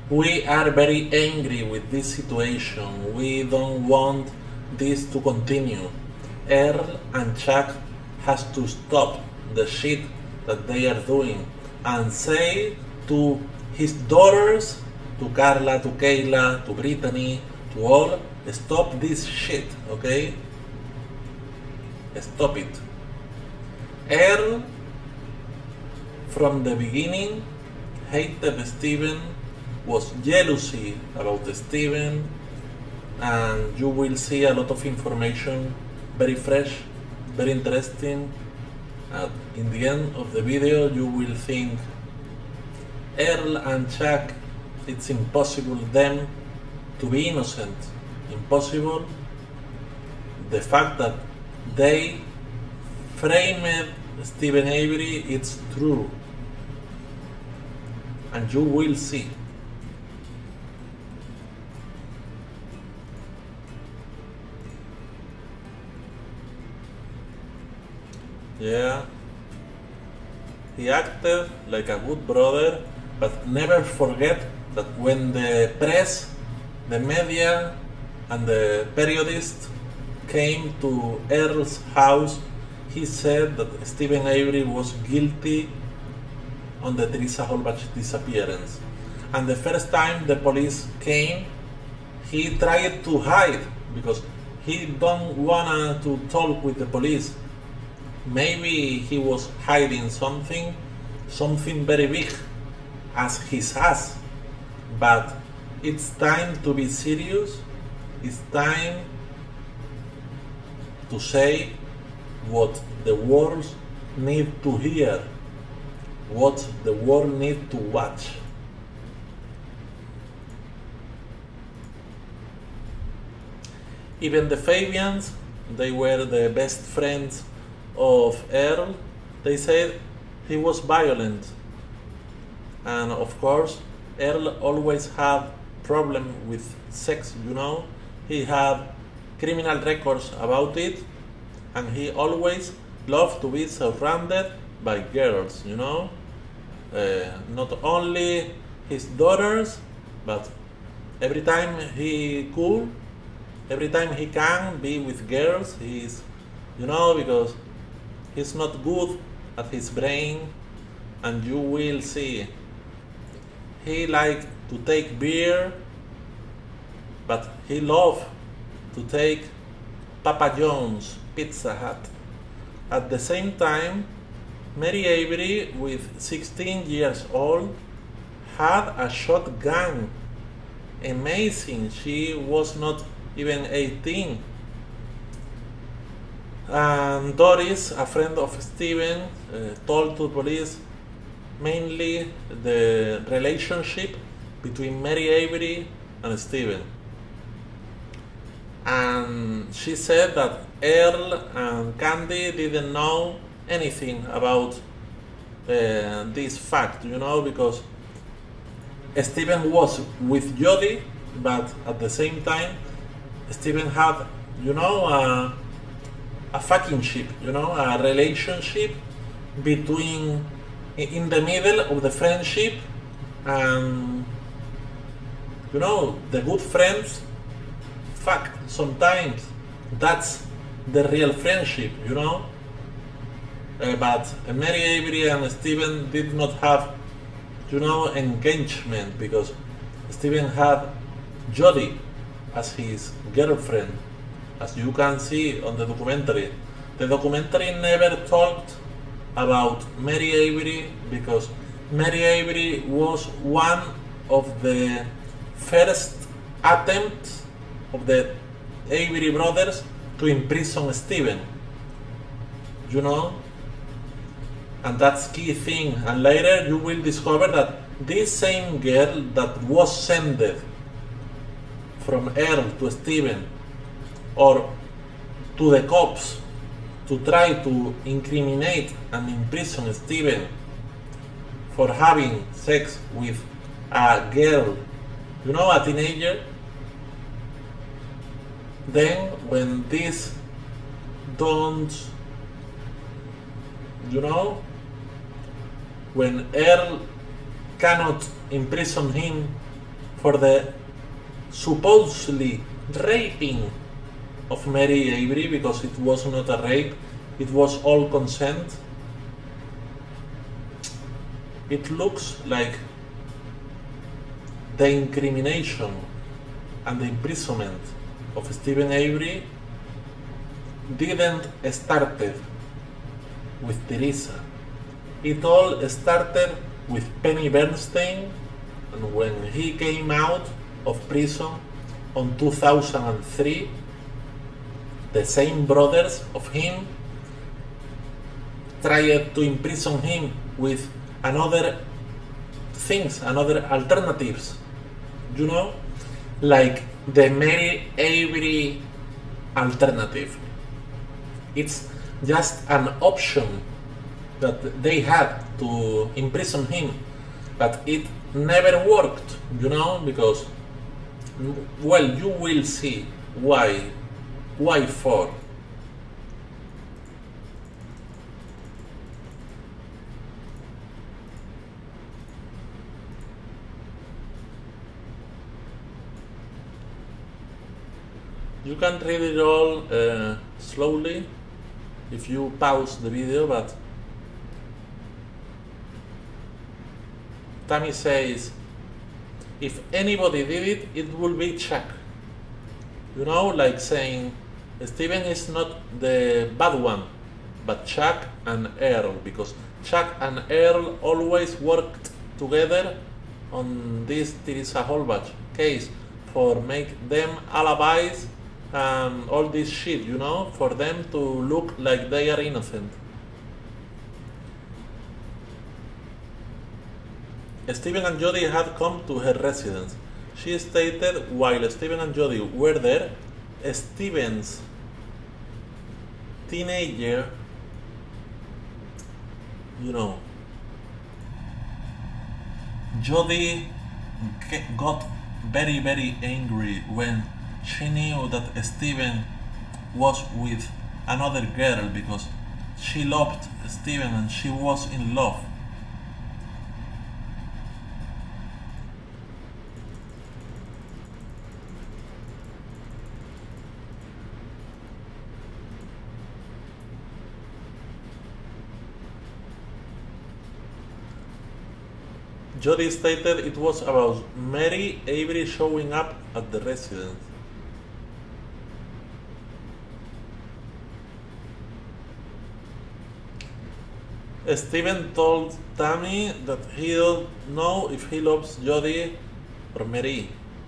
We are very angry with this situation. We don't want this to continue. Earl and Chuck has to stop the shit that they are doing and say to his daughters, to Carla, to Kayla, to Brittany, to all, stop this shit, okay? Stop it. Earl, from the beginning, hated Steven, was jealousy about Steven, and you will see a lot of information, very fresh, very interesting. In the end of the video you will think Earl and Chuck, it's impossible them to be innocent. Impossible. The fact that they framed Steven Avery, it's true. And you will see. Yeah, he acted like a good brother, but never forget that when the press, the media, and the periodist came to Earl's house, he said that Steven Avery was guilty on the Teresa Halbach disappearance. And the first time the police came, he tried to hide because he don't wanna to talk with the police. Maybe he was hiding something very big as his ass. But it's time to be serious. It's time to say what the world need to hear, what the world need to watch. Even the Fabians, they were the best friends of Earl. They said he was violent, and of course Earl always had problem with sex, you know. He had criminal records about it, and he always loved to be surrounded by girls, you know. Not only his daughters, but every time he could, every time he can be with girls, he's, you know, because he's not good at his brain, and you will see. He liked to take beer, but he loved to take Papa John's, Pizza Hut. At the same time, Mary Avery, with 16 years old, had a shotgun. Amazing, she was not even 18. And Doris, a friend of Steven, told to the police mainly the relationship between Mary Avery and Steven. And she said that Earl and Candy didn't know anything about this fact, you know, because Steven was with Jody, but at the same time Steven had, you know, a fucking ship, you know, a relationship between, in the middle of the friendship, and, you know, the good friends fuck sometimes. That's the real friendship, you know. But Mary Avery and Steven did not have, you know, engagement, because Steven had Jody as his girlfriend, as you can see on the documentary. The documentary never talked about Mary Avery, because Mary Avery was one of the first attempts of the Avery brothers to imprison Steven, you know. And that's key thing. And later you will discover that this same girl that was sent from Earl to Steven, or to the cops, to try to incriminate and imprison Steven for having sex with a girl, you know, a teenager. Then when this don't, you know, when Earl cannot imprison him for the supposedly raping of Mary Avery, because it was not a rape, it was all consent. It looks like the incrimination and the imprisonment of Steven Avery didn't started with Teresa. It all started with Penny Bernstein, and when he came out of prison on 2003, the same brothers of him tried to imprison him with another things, another alternatives, you know, like the Mary Avery alternative. It's just an option that they had to imprison him, but it never worked, you know, because, well, you will see why for. You can read it all slowly if you pause the video, but Tammy says, if anybody did it, it will be Chuck. You know, like saying, Steven is not the bad one, but Chuck and Earl, because Chuck and Earl always worked together on this Teresa Halbach case for make them alibis and all this shit, you know, for them to look like they are innocent. Steven and Jody had come to her residence. She stated while Steven and Jody were there, Steven's teenager, you know, Jody got very angry when she knew that Steven was with another girl, because she loved Steven and she was in love. Jody stated it was about Mary Avery showing up at the residence. Steven told Tammy that he don't know if he loves Jody or Mary.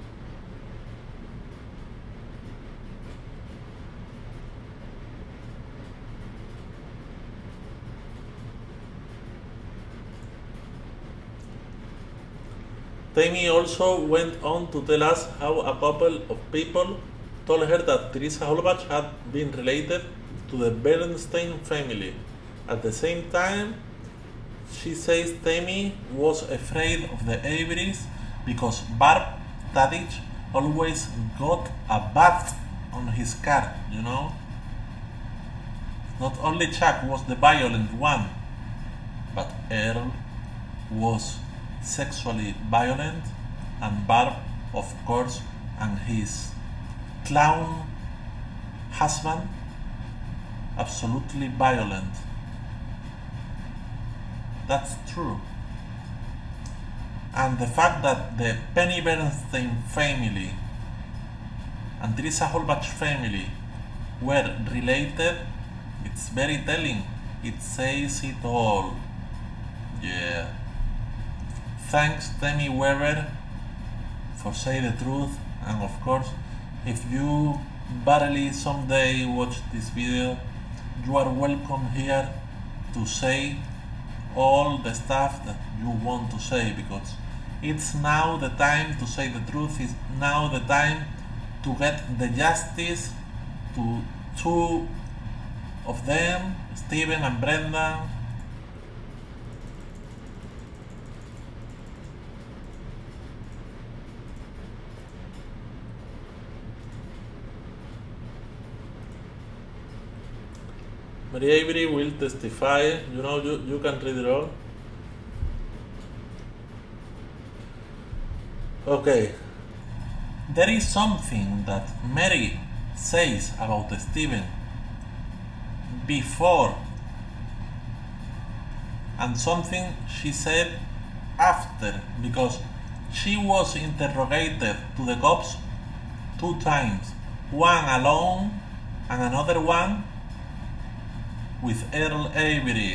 Tammy also went on to tell us how a couple of people told her that Teresa Halbach had been related to the Bernstein family. At the same time, she says Tammy was afraid of the Averys because Barb Tadich always got a bath on his car, you know? Not only Chuck was the violent one, but Earl was sexually violent, and Barb, of course, and his clown husband, absolutely violent. That's true. And the fact that the Penny Bernstein family and Teresa Halbach family were related, it's very telling. It says it all. Yeah. Thanks Tammy Weber for saying the truth, and of course, if you barely someday watch this video, you are welcome here to say all the stuff that you want to say, because it's now the time to say the truth. It's now the time to get the justice to two of them, Steven and Brenda. Mary Avery will testify, you know, you can read it all. Okay, there is something that Mary says about Stephen before and something she said after, because she was interrogated to the cops 2 times, one alone and another one with Earl Avery.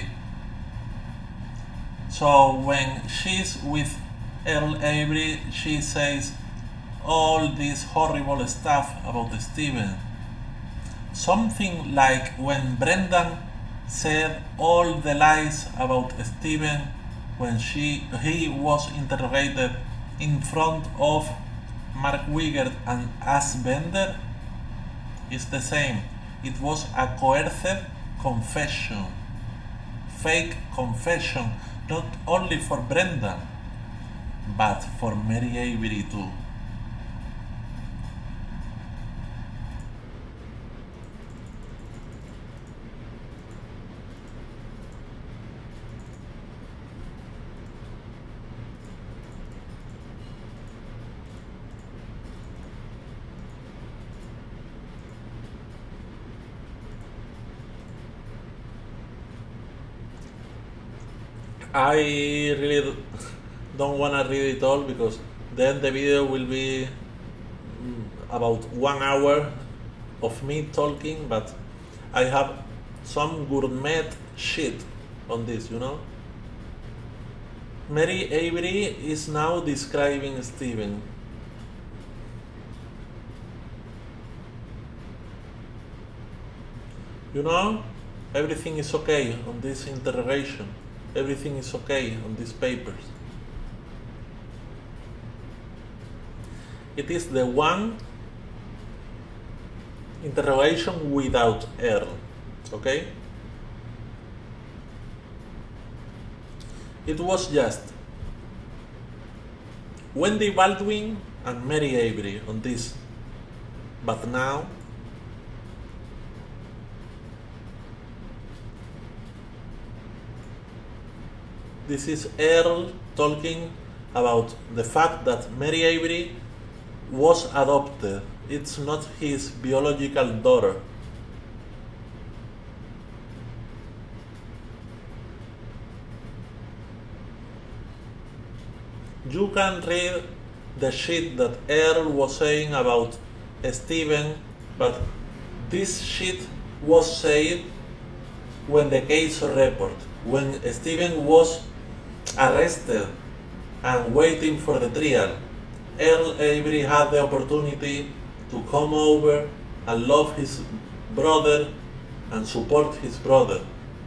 So when she's with Earl Avery, she says all this horrible stuff about Stephen. Something like when Brendan said all the lies about Stephen when he was interrogated in front of Mark Wiggert and Ass Bender. It's the same. It was a coerced confession, fake confession, not only for Brendan, but for Mary Avery too. I really don't want to read it all because then the video will be about 1 hour of me talking, but I have some gourmet shit on this, you know. Mary Avery is now describing Stephen. You know, everything is okay on this interrogation. Everything is okay on these papers. It is the one interrogation without Earl, okay? It was just Wendy Baldwin and Mary Avery on this, but now this is Earl talking about the fact that Mary Avery was adopted. It's not his biological daughter. You can read the shit that Earl was saying about Stephen, but this shit was said when the case report, when Stephen was arrested and waiting for the trial. Earl Avery had the opportunity to come over and love his brother and support his brother.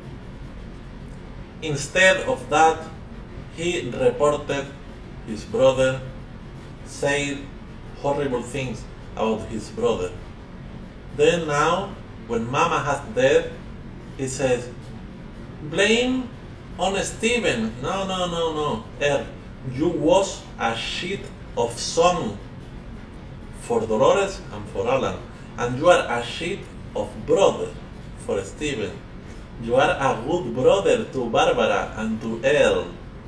Instead of that, he reported his brother, said horrible things about his brother. Then now, when Mama has dead, he says, blame on Stephen. No. Earl, you was a shit of son for Dolores and for Alan, and you are a shit of brother for Stephen. You are a good brother to Barbara and to Earl.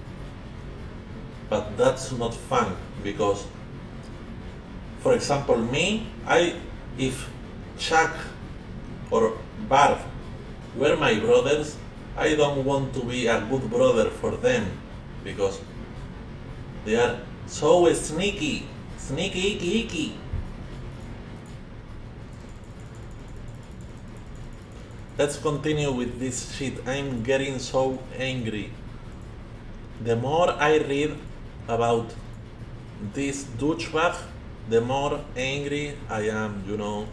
But that's not fun, because, for example, me, if Chuck or Barb were my brothers, I don't want to be a good brother for them, because they are so sneaky, icky. Let's continue with this shit. I'm getting so angry. The more I read about this douchebag, the more angry I am, you know.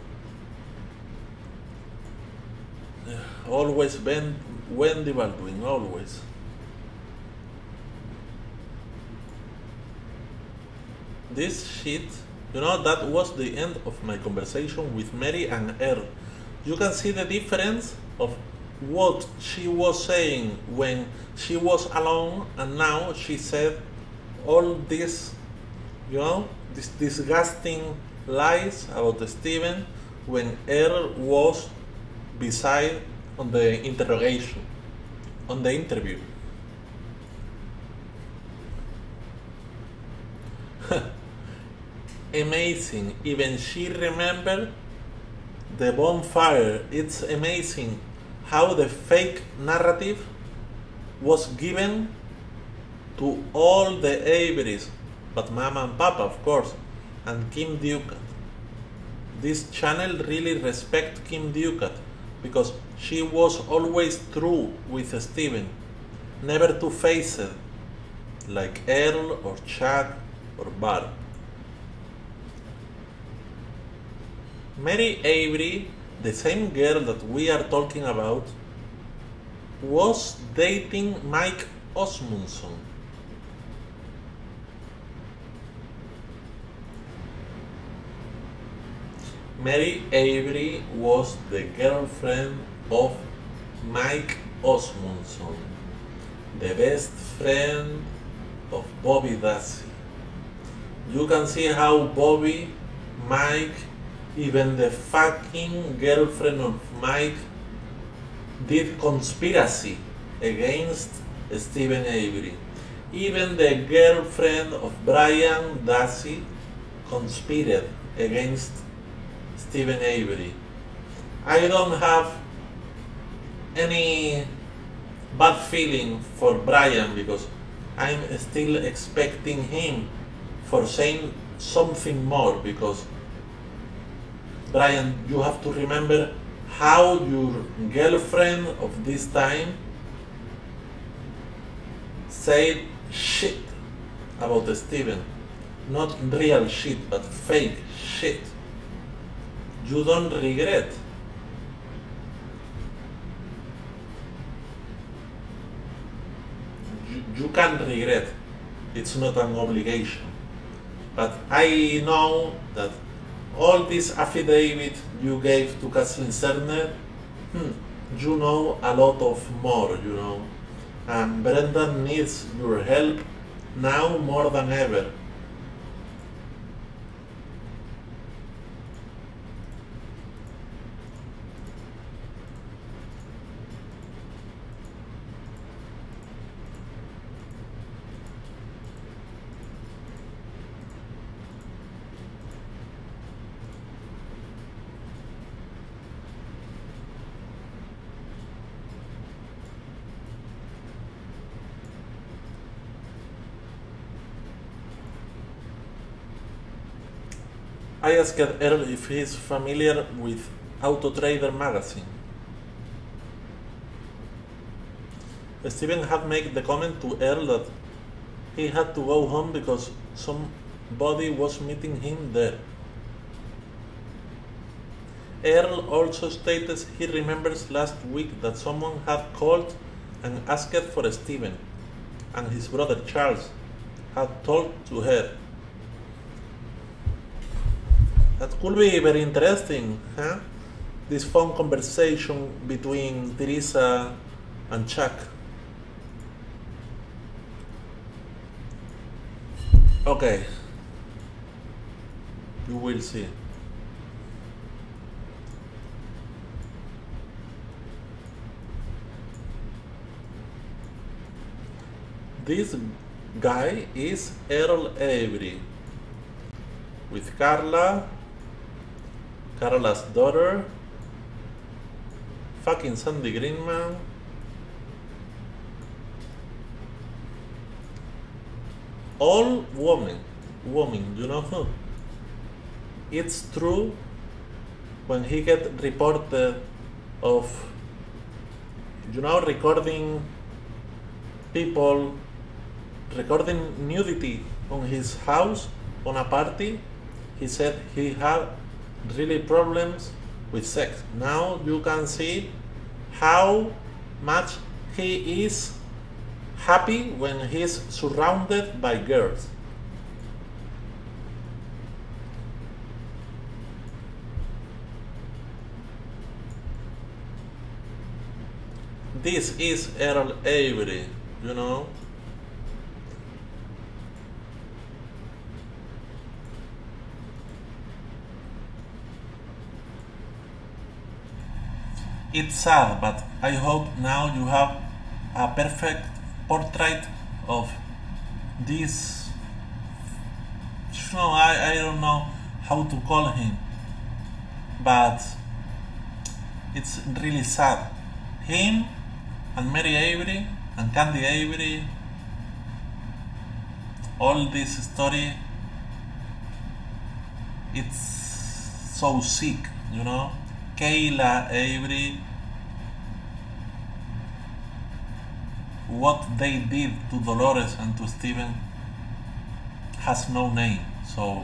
Always Wendy Baldwin, always. This shit, you know, that was the end of my conversation with Mary and Earl. You can see the difference of what she was saying when she was alone, and now she said all this, you know, these disgusting lies about Stephen when Earl was beside on the interrogation, on the interview. amazing. Even she remembered the bonfire. It's amazing how the fake narrative was given to all the Averys, but Mama and Papa, of course, and Kim Ducat. This channel really respect Kim Ducat because she was always true with Steven, never two-faced like Earl or Chuck or Barb. Mary Avery, the same girl that we are talking about, was dating Mike Osmundson. Mary Avery was the girlfriend of Mike Osmundson, the best friend of Bobby Dassey. You can see how Bobby, Mike, even the fucking girlfriend of Mike did conspiracy against Steven Avery. Even the girlfriend of Brian Dassey conspired against Steven Avery. I don't have any bad feeling for Brian because I'm still expecting him for saying something more, because Brian, you have to remember how your girlfriend of this time said shit about Steven. Not real shit, but fake shit. You don't regret. You can't regret. It's not an obligation. But I know that all this affidavit you gave to Kathleen Cerner, you know a lot of more, you know. And Brendan needs your help now more than ever. I asked Earl if he is familiar with Autotrader magazine. Steven had made the comment to Earl that he had to go home because somebody was meeting him there. Earl also stated he remembers last week that someone had called and asked for Steven, and his brother Charles had talked to her. That could be very interesting, huh? This phone conversation between Teresa and Chuck. Okay. You will see. This guy is Earl Avery with Carla's daughter, fucking Sandy Greenman, all women, you know. It's true when he get reported of, you know, recording nudity on his house on a party. He said he had really problems with sex. Now you can see how much he is happy when he's surrounded by girls. This is Earl Avery, you know. It's sad, but I hope now you have a perfect portrait of this no, I don't know how to call him, but it's really sad. Him and Mary Avery and Candy Avery, all this story, it's so sick, you know. Kayla Avery, what they did to Dolores and to Steven has no name, so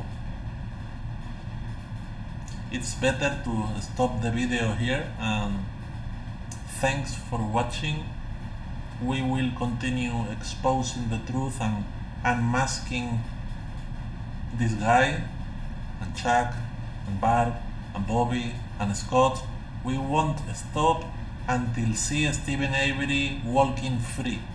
it's better to stop the video here, and thanks for watching. We will continue exposing the truth and unmasking this guy, and Chuck, and Barb, and Bobby, and Scott. We won't stop until see Steven Avery walking free.